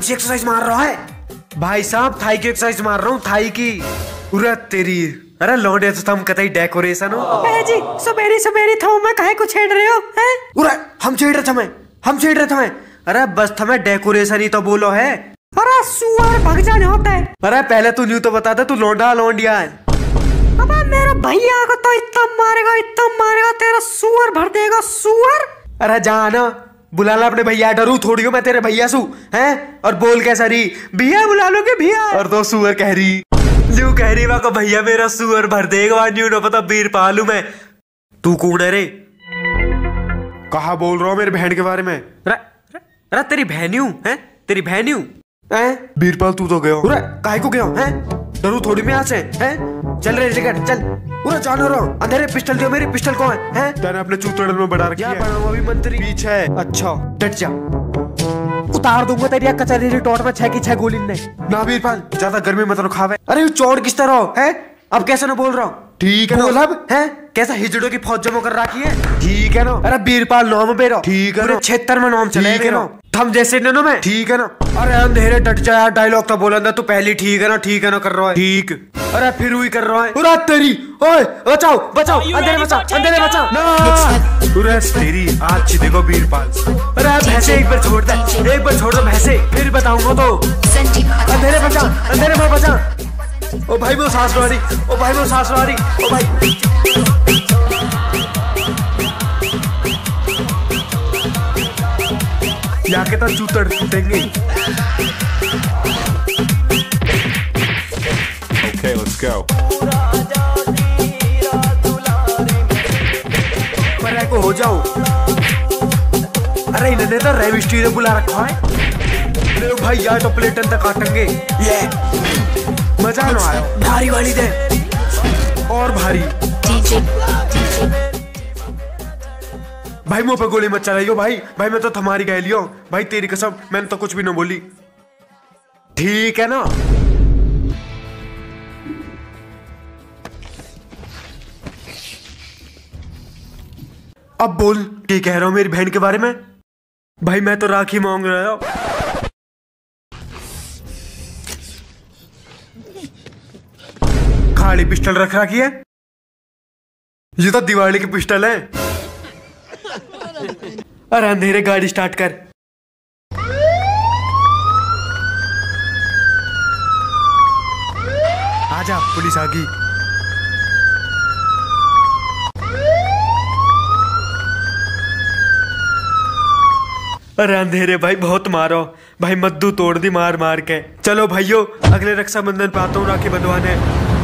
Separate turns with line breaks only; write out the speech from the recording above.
सी exercise मार रहा है? भाई साहब थाई की एक्सरसाइज मार रहा हूँ, थाई की। पूरा तेरी अरे लौंडे तो तुम कतई डेकोरेशन हो
जी। सवेरी सवेरी था मैं काहे को छेड़ रहे हो हैं?
पूरा हम छेड़ रहे थे। अरे बस तुम्हें डेकोरेशन ही तो बोलो है।
अरे सुअर भग जाने होता है।
अरे पहले तू न्यू तो बता दे तू लौंडा लौंडिया है।
अबे मेरा भैया को तो इतना मारेगा तेरा सुअर भर देगा सुअर।
अरे जाना बुला ला अपने भैया, डरू थोड़ी हो मैं तेरे भैया सू हैं। और बोल कैसा रही भैया बुला लोगे भैया, और तो सुअर कह रही न्यू कह रही को भैया मेरा सुअर भर देगा न्यू न पता बीरपाल हूं मैं। तू कौन है रे? कहा बोल रहा हूँ मेरी बहन के बारे में? अरे तेरी बहनियों है, तेरी बहनियों हैं? बीरपाल तू तो गया काहे को गया हैं? डरू थोड़ी में यहाँ से हैं? चल रे टिकट चल। पूरा जानो रहो अंधेरे पिस्टल दियो मेरी पिस्टल कौन है? तैने अपने चूतड़े में बढ़ा रखी है। अभी मंत्री पीछे है। अच्छा डट जा,
उतार दूंगा तेरी कचहरी रिटोर्ट में 6 की 6 गोली ने।
ना बीरपाल ज्यादा गर्मी मत रखावे। अरे चौड़ किस तरह है? अब कैसे ना बोल रहा हूँ? ठीक है ना अब है कैसा हिजड़ों की फौज जमा कर रखी है? ठीक है ना। अरे बीरपाल नाम बेरो ठीक है ना, क्षेत्र में नाम चले ठीक है ना, थम जैसे ना मैं ठीक है ना। अरे अंधेरे डट जा, डायलॉग तो बोला तू पहले ठीक है ना कर रहा है ठीक। अरे फिर वही कर रहा है। पूरा तेरी ओए बचाओ अंधेरे बचाओ ना तेरी आज देखो बीरपाल। अरे भैंसे एक बार छोड़ दो भैंसे, फिर बताऊंगा तो। अंधेरे में बचा। ओ भाई वो सांस रही, ओ भाई ओ भाई याके तो चूतड़ टूटेंगे। Okay, let's go. पर को हो जाओ। अरे इन्होंने तो रेविस्टी ने बुला रखा है। अरे भाई यार तो प्लेटन तक काटेंगे ये मजा ना आया। भारी वाली दे और भारी भाई मुंह पे गोली मत चलाइयो भाई मैं तो तुम्हारी गह लियो भाई तेरी कसम मैंने तो कुछ भी ना बोली ठीक है ना। अब बोल क्या कह रहा हूं मेरी बहन के बारे में? भाई मैं तो राखी मांग रहा हूं। खाली पिस्टल रख रखी है, ये तो दिवाली की पिस्टल है। अरे अंधेरे गाड़ी स्टार्ट कर। आजा पुलिस आ गई। अरे अंधेरे भाई बहुत मारो भाई, मद्दू तोड़ दी मार मार के। चलो भाइयों अगले रक्षाबंधन पे आता हूँ राखी बंधवाने।